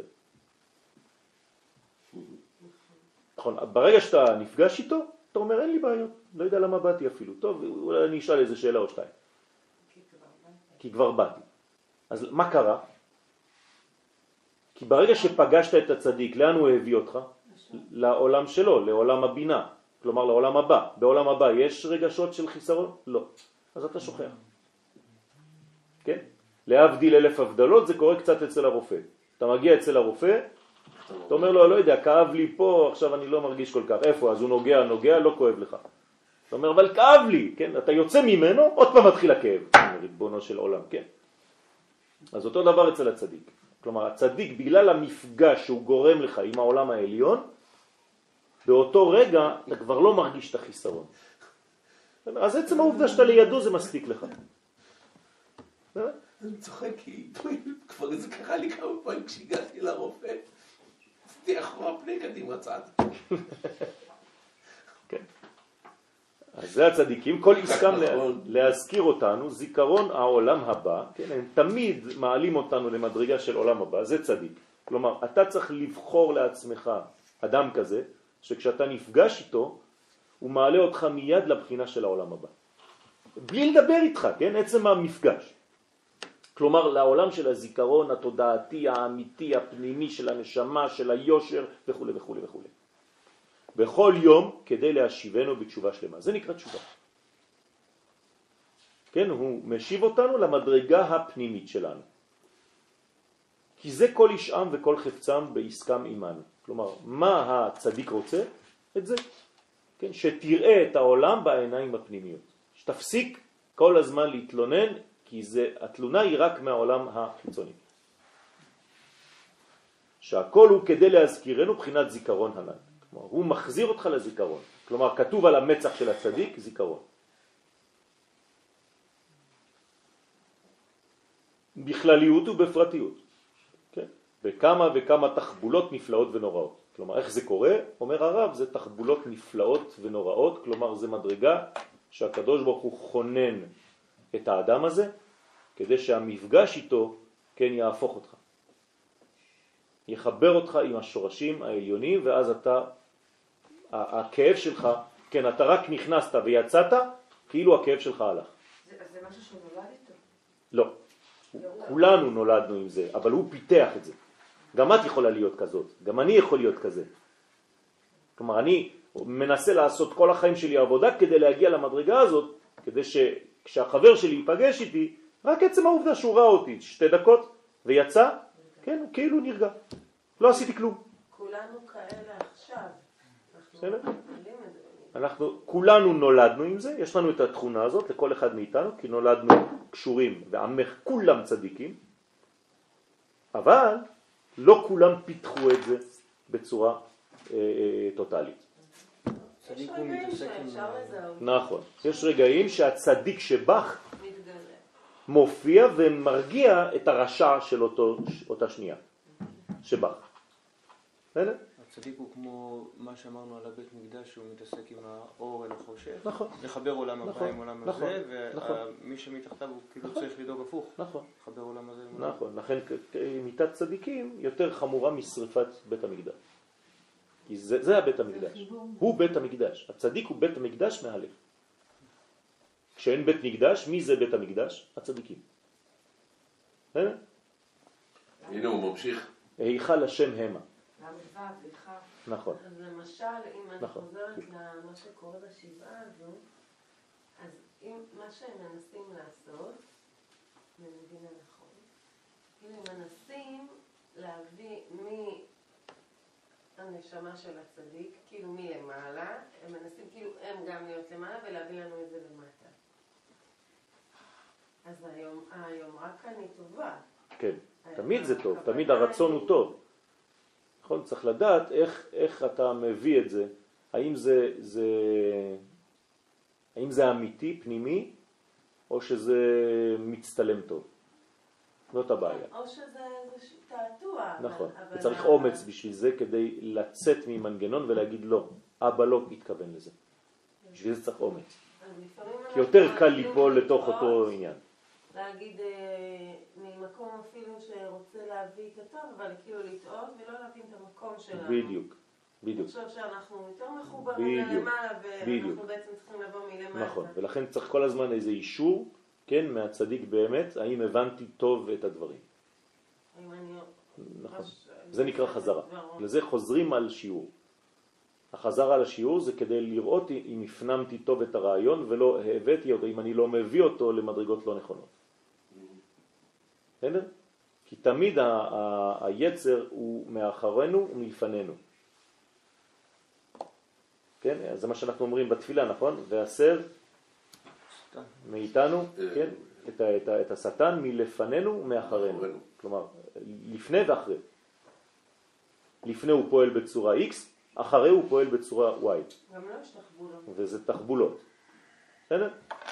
נכון, ברגע שאתה נפגש איתו, אתה אומר, אין לי בעיות, לא יודע למה באתי אפילו. טוב, אולי אני אשאל איזה שאלה או שתיים. כי כבר באתי. אז מה קרה? כי ברגע שפגשת את הצדיק, לאן הוא הביא אותך? לעולם שלו, לעולם הבינה, כלומר לעולם הבא. בעולם הבא יש רגשות של חיסרון? לא. אז אתה שוכח. כן? להבדיל אלף הבדלות, זה קורה קצת אצל הרופא. אתה מגיע אצל הרופא, אתה אומר לו, לא יודע, כאב לי פה, עכשיו אני לא מרגיש כל כך. איפה? אז הוא נוגע, נוגע, לא כואב לך. אתה אומר, אבל כאב לי, כן? אתה יוצא ממנו, עוד פעם מתחיל הכאב. ריבונו של עולם, כן? אז אותו דבר אצל הצדיק. כלומר, הצדיק, בגלל המפגש שהוא גורם לך עם העולם העליון, באותו רגע אתה כבר לא מרגיש את החיסרון. אז עצם העובדה שאתה לידו זה מספיק לך. אני צוחק כי כבר זה קרה לי כמה פעמים כשהגעתי לרופא, עשיתי אחורה פני קדימה צד. כן. אז זה הצדיקים, כל עסקם להזכיר אותנו, זיכרון העולם הבא, כן, הם תמיד מעלים אותנו למדרגה של עולם הבא, זה צדיק. כלומר, אתה צריך לבחור לעצמך אדם כזה, שכשאתה נפגש איתו, הוא מעלה אותך מיד לבחינה של העולם הבא. בלי לדבר איתך, כן, עצם המפגש. כלומר, לעולם של הזיכרון התודעתי, האמיתי, הפנימי של הנשמה, של היושר וכו' וכו' וכו'. בכל יום כדי להשיבנו בתשובה שלמה. זה נקרא תשובה. כן, הוא משיב אותנו למדרגה הפנימית שלנו. כי זה כל אישם וכל חפצם בעסקם עמנו. כלומר, מה הצדיק רוצה? את זה. כן, שתראה את העולם בעיניים הפנימיות. שתפסיק כל הזמן להתלונן, כי זה, התלונה היא רק מהעולם החיצוני. שהכל הוא כדי להזכירנו בחינת זיכרון הנ"ל. כלומר, הוא מחזיר אותך לזיכרון. כלומר, כתוב על המצח של הצדיק, זיכרון. בכלליות ובפרטיות. כן? בכמה וכמה תחבולות נפלאות ונוראות. כלומר, איך זה קורה? אומר הרב, זה תחבולות נפלאות ונוראות. כלומר, זה מדרגה שהקדוש ברוך הוא חונן את האדם הזה, כדי שהמפגש איתו כן יהפוך אותך. יחבר אותך עם השורשים העליונים, ואז אתה, הכאב שלך, כן, אתה רק נכנסת ויצאת, כאילו הכאב שלך הלך. זה, זה משהו שנולד איתו? לא. כולנו נולדנו עם זה, אבל הוא פיתח את זה. גם את יכולה להיות כזאת, גם אני יכול להיות כזה. כלומר, אני מנסה לעשות כל החיים שלי עבודה כדי להגיע למדרגה הזאת, כדי שכשהחבר שלי ייפגש איתי, רק עצם העובדה שהוא ראה אותי שתי דקות ויצא, כן, הוא כאילו נרגע. לא עשיתי כלום. כולנו כאלה עכשיו. בסדר? אנחנו כולנו נולדנו עם זה, יש לנו את התכונה הזאת לכל אחד מאיתנו, כי נולדנו קשורים ועמך כולם צדיקים, אבל לא כולם פיתחו את זה בצורה אה, אה, טוטלית. יש רגעים שאפשר לזהות. נכון. יש רגעים שהצדיק שבך מתגלה. מופיע ומרגיע את הרשע של אותו, אותה שנייה שבך. בסדר? הצדיק הוא כמו מה שאמרנו על הבית מקדש, שהוא מתעסק עם האור אל החושך. נכון. לחבר עולם הבא נכון, עם עולם נכון, הזה, נכון. ומי שמתחתיו הוא כאילו נכון. צריך לדאוג הפוך. נכון. לחבר עולם הזה עם עולם. נכון. לכן מיתת צדיקים יותר חמורה משריפת בית המקדש. כי זה, זה הבית המקדש. הוא בית המקדש. הצדיק הוא בית המקדש מהלך. כשאין בית מקדש, מי זה בית המקדש? הצדיקים. הנה הוא ממשיך. היכל השם המה. למה סליחה. נכון. אז למשל, אם אני נכון. חוזרת למה שקורה בשבעה הזו, אז אם מה שהם מנסים לעשות, אני מבינה נכון, כאילו הם מנסים להביא מהנשמה של הצדיק, כאילו מלמעלה, הם מנסים כאילו הם גם להיות למעלה ולהביא לנו את זה למטה. אז היום, היום רק אני טובה. כן, תמיד זה טוב, תמיד הרצון הוא טוב. נכון, צריך לדעת איך, איך אתה מביא את זה, האם זה, זה, האם זה אמיתי, פנימי, או שזה מצטלם טוב. זאת הבעיה. או שזה תעתוע. נכון, אבל וצריך אבל... אומץ בשביל זה כדי לצאת ממנגנון ולהגיד לא, אבא לא התכוון לזה. בשביל זה צריך אומץ. כי יותר קל ליפול לתוך אותו עניין. להגיד אה, ממקום אפילו שרוצה להביא את הטוב, אבל כאילו לטעות ולא להבין את המקום שלנו. בדיוק, בדיוק. אני חושב שאנחנו יותר מחוברים למעלה, ואנחנו בעצם צריכים לבוא מלמטה. נכון, ולכן צריך כל הזמן איזה אישור, כן, מהצדיק באמת, האם הבנתי טוב את הדברים. האם אני נכון. זה נקרא חזרה. לזה חוזרים על שיעור. החזרה על השיעור זה כדי לראות אם הפנמתי טוב את הרעיון ולא הבאתי אותו, אם אני לא מביא אותו למדרגות לא נכונות. בסדר? כי תמיד ה- ה- היצר הוא מאחרינו ומלפנינו. כן? אז זה מה שאנחנו אומרים בתפילה, נכון? והסר מאיתנו, כן? את, ה- את, ה- את השטן מלפנינו ומאחרינו. כלומר, לפני ואחרי. לפני הוא פועל בצורה X, אחרי הוא פועל בצורה Y. גם לא יש תחבולות. וזה תחבולות. בסדר?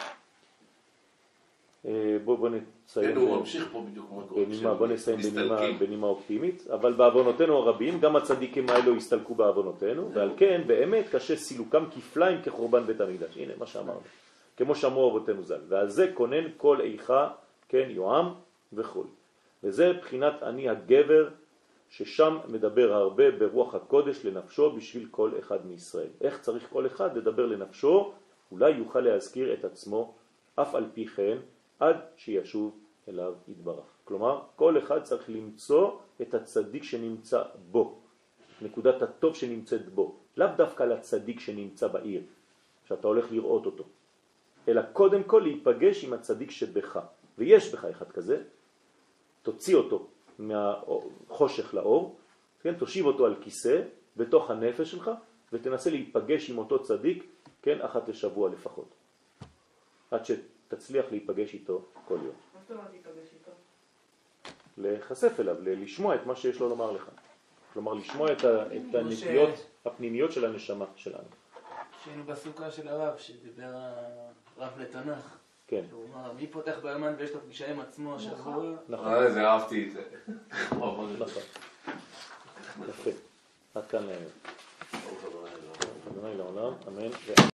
בוא, בוא נסיים. כן, הוא ממשיך פה בדיוק בנימה, בוא נסיים בנימה, בנימה אופטימית. אבל בעוונותינו הרבים, גם הצדיקים האלו הסתלקו בעוונותינו, ועל כן באמת קשה סילוקם כפליים כחורבן בית המקדש. הנה מה שאמרנו. כמו שאמרו אבותינו ז"ל. ועל זה כונן כל איכה, כן, יועם וכו'. וזה בחינת אני הגבר, ששם מדבר הרבה ברוח הקודש לנפשו בשביל כל אחד מישראל. איך צריך כל אחד לדבר לנפשו? אולי יוכל להזכיר את עצמו אף על פי כן עד שישוב אליו יתברך. כלומר, כל אחד צריך למצוא את הצדיק שנמצא בו, נקודת הטוב שנמצאת בו. לאו דווקא לצדיק שנמצא בעיר, שאתה הולך לראות אותו, אלא קודם כל להיפגש עם הצדיק שבך. ויש בך אחד כזה, תוציא אותו מהחושך לאור, כן? תושיב אותו על כיסא בתוך הנפש שלך, ותנסה להיפגש עם אותו צדיק, כן? אחת לשבוע לפחות. עד שתצליח להיפגש איתו כל יום. מה זאת אומרת להיפגש איתו? להיחשף אליו, לשמוע את מה שיש לו לומר לך. כלומר, לשמוע את, ה, את הנטיות הפנימיות של הנשמה שלנו. שהיינו בסוכה של הרב, שדיבר הרב לתנ"ך. כן. הוא אמר, מי פותח ביומן ויש לו פגישה עם עצמו שבוע? נכון. זה אהבתי את זה. נכון. יפה. עד כאן להיום. אדוני לעולם, אמן.